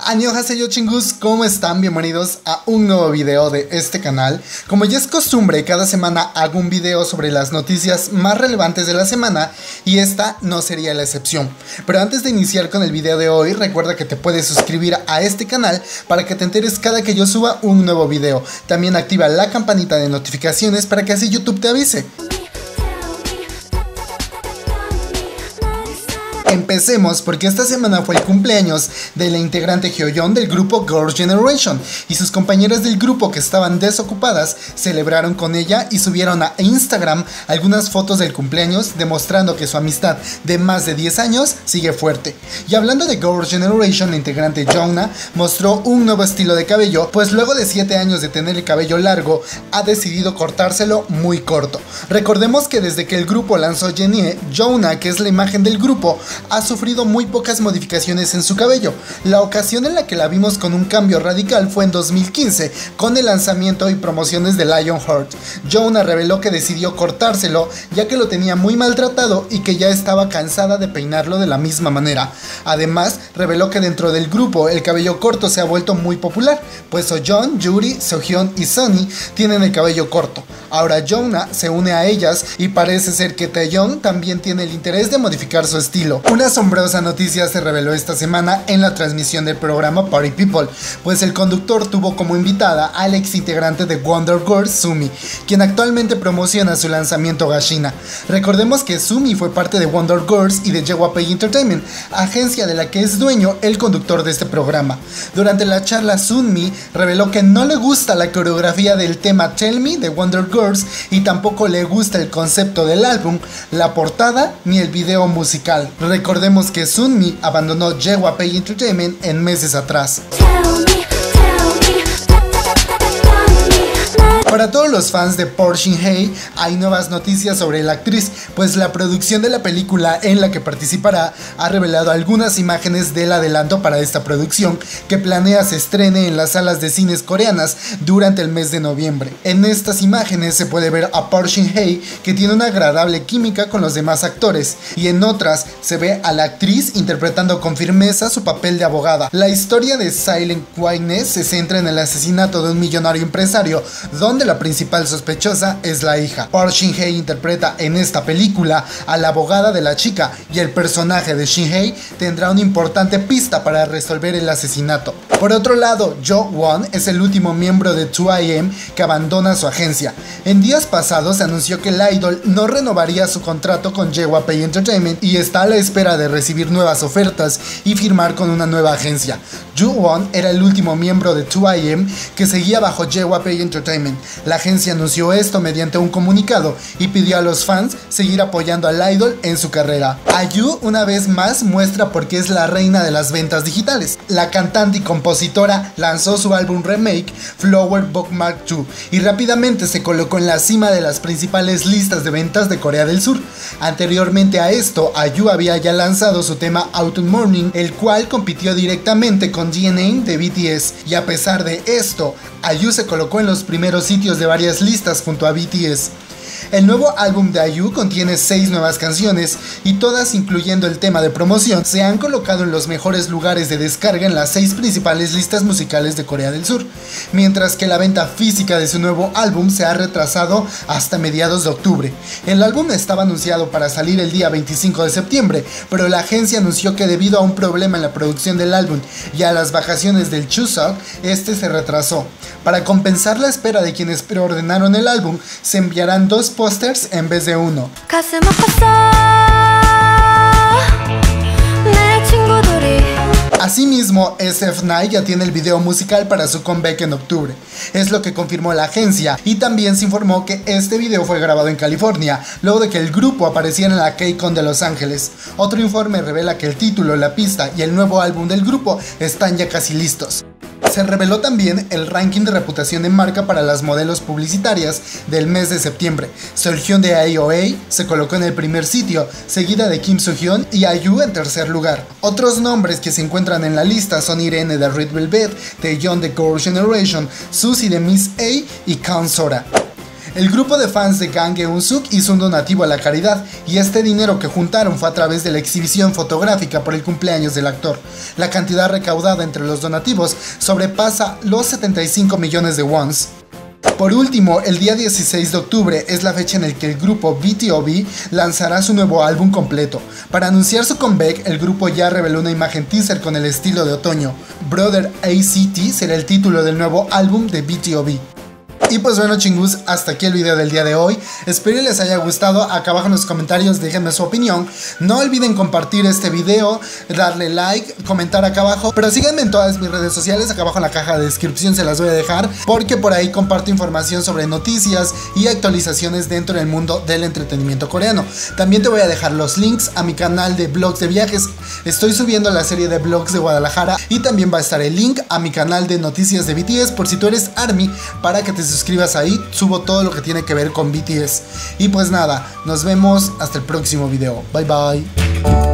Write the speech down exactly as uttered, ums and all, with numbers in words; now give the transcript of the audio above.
Annyeonghaseyo chingus, ¿cómo están? Bienvenidos a un nuevo video de este canal. Como ya es costumbre, cada semana hago un video sobre las noticias más relevantes de la semana y esta no sería la excepción. Pero antes de iniciar con el video de hoy, recuerda que te puedes suscribir a este canal para que te enteres cada que yo suba un nuevo video. También activa la campanita de notificaciones para que así YouTube te avise. Empecemos porque esta semana fue el cumpleaños de la integrante Hyoyeon del grupo Girls' Generation y sus compañeras del grupo que estaban desocupadas celebraron con ella y subieron a Instagram algunas fotos del cumpleaños demostrando que su amistad de más de diez años sigue fuerte. Y hablando de Girls' Generation, la integrante Jongna mostró un nuevo estilo de cabello, pues luego de siete años de tener el cabello largo ha decidido cortárselo muy corto. Recordemos que desde que el grupo lanzó Genie, Jongna, que es la imagen del grupo, ha sufrido muy pocas modificaciones en su cabello. La ocasión en la que la vimos con un cambio radical fue en dos mil quince, con el lanzamiento y promociones de Lionheart. Jongna reveló que decidió cortárselo ya que lo tenía muy maltratado y que ya estaba cansada de peinarlo de la misma manera. Además, reveló que dentro del grupo el cabello corto se ha vuelto muy popular, pues Soyeon, Yuri, Sohyun y Sunny tienen el cabello corto. Ahora Jongna se une a ellas y parece ser que Taeyeon también tiene el interés de modificar su estilo. Una asombrosa noticia se reveló esta semana en la transmisión del programa Party People, pues el conductor tuvo como invitada al ex integrante de Wonder Girls, Sumi, quien actualmente promociona su lanzamiento Gashina. Recordemos que Sumi fue parte de Wonder Girls y de J-Pay Entertainment, agencia de la que es dueño el conductor de este programa. Durante la charla, Sumi reveló que no le gusta la coreografía del tema Tell Me de Wonder Girls y tampoco le gusta el concepto del álbum, la portada ni el video musical. Recordemos que Sunmi abandonó J-Pay Entertainment en meses atrás. Para todos los fans de Park Shin-hye hay nuevas noticias sobre la actriz, pues la producción de la película en la que participará ha revelado algunas imágenes del adelanto para esta producción que planea se estrene en las salas de cines coreanas durante el mes de noviembre. En estas imágenes se puede ver a Park Shin-hye que tiene una agradable química con los demás actores y en otras se ve a la actriz interpretando con firmeza su papel de abogada. La historia de Silent Witness se centra en el asesinato de un millonario empresario donde la principal sospechosa es la hija. Park Shin-hye interpreta en esta película a la abogada de la chica y el personaje de Shin-hye tendrá una importante pista para resolver el asesinato. Por otro lado, Jo Won es el último miembro de two A M que abandona su agencia. En días pasados se anunció que el idol no renovaría su contrato con J-Pay Entertainment y está a la espera de recibir nuevas ofertas y firmar con una nueva agencia. Jo Won era el último miembro de two A M que seguía bajo J-Pay Entertainment. La agencia anunció esto mediante un comunicado y pidió a los fans seguir apoyando al idol en su carrera. IU una vez más muestra por qué es la reina de las ventas digitales. La cantante y compositora lanzó su álbum remake Flower Bookmark dos y rápidamente se colocó en la cima de las principales listas de ventas de Corea del Sur. Anteriormente a esto, IU había ya lanzado su tema Autumn Morning, el cual compitió directamente con D N A de B T S, y a pesar de esto, IU se colocó en los primeros sitios de varias listas junto a B T S. El nuevo álbum de IU contiene seis nuevas canciones y todas, incluyendo el tema de promoción, se han colocado en los mejores lugares de descarga en las seis principales listas musicales de Corea del Sur, mientras que la venta física de su nuevo álbum se ha retrasado hasta mediados de octubre. El álbum estaba anunciado para salir el día veinticinco de septiembre, pero la agencia anunció que debido a un problema en la producción del álbum y a las vacaciones del Chuseok, este se retrasó. Para compensar la espera de quienes preordenaron el álbum, se enviarán dos pósters en vez de uno. Asimismo, S F nueve ya tiene el video musical para su comeback en octubre. Es lo que confirmó la agencia, y también se informó que este video fue grabado en California, luego de que el grupo apareciera en la K-Con de Los Ángeles. Otro informe revela que el título, la pista y el nuevo álbum del grupo están ya casi listos. Se reveló también el ranking de reputación de marca para las modelos publicitarias del mes de septiembre. Seolhyun de A O A se colocó en el primer sitio, seguida de Kim Soo-hyun y IU en tercer lugar. Otros nombres que se encuentran en la lista son Irene de Red Velvet, Taeyeon de Girls' Generation, Suzy de Miss A y Kaun Sora. El grupo de fans de Kang Eun-suk hizo un donativo a la caridad y este dinero que juntaron fue a través de la exhibición fotográfica por el cumpleaños del actor. La cantidad recaudada entre los donativos sobrepasa los setenta y cinco millones de wons. Por último, el día dieciséis de octubre es la fecha en la que el grupo B T O B lanzará su nuevo álbum completo. Para anunciar su comeback, el grupo ya reveló una imagen teaser con el estilo de otoño. Brother A C T será el título del nuevo álbum de B T O B. Y pues bueno, chingus, hasta aquí el video del día de hoy. Espero les haya gustado. Acá abajo en los comentarios déjenme su opinión. No olviden compartir este video, darle like, comentar acá abajo. Pero síganme en todas mis redes sociales. Acá abajo en la caja de descripción se las voy a dejar, porque por ahí comparto información sobre noticias y actualizaciones dentro del mundo del entretenimiento coreano. También te voy a dejar los links a mi canal de vlogs de viajes. Estoy subiendo la serie de vlogs de Guadalajara. Y también va a estar el link a mi canal de noticias de B T S por si tú eres ARMY, para que te suscribas ahí. Subo todo lo que tiene que ver con B T S. Y pues nada, nos vemos hasta el próximo video. Bye bye.